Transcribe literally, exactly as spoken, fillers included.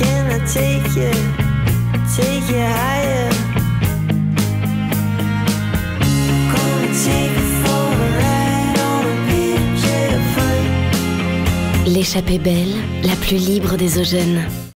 Can I take you, take you higher? Gonna take you for a ride on a picture frame. L'échappée belle, la plus libre des eaux jeunes.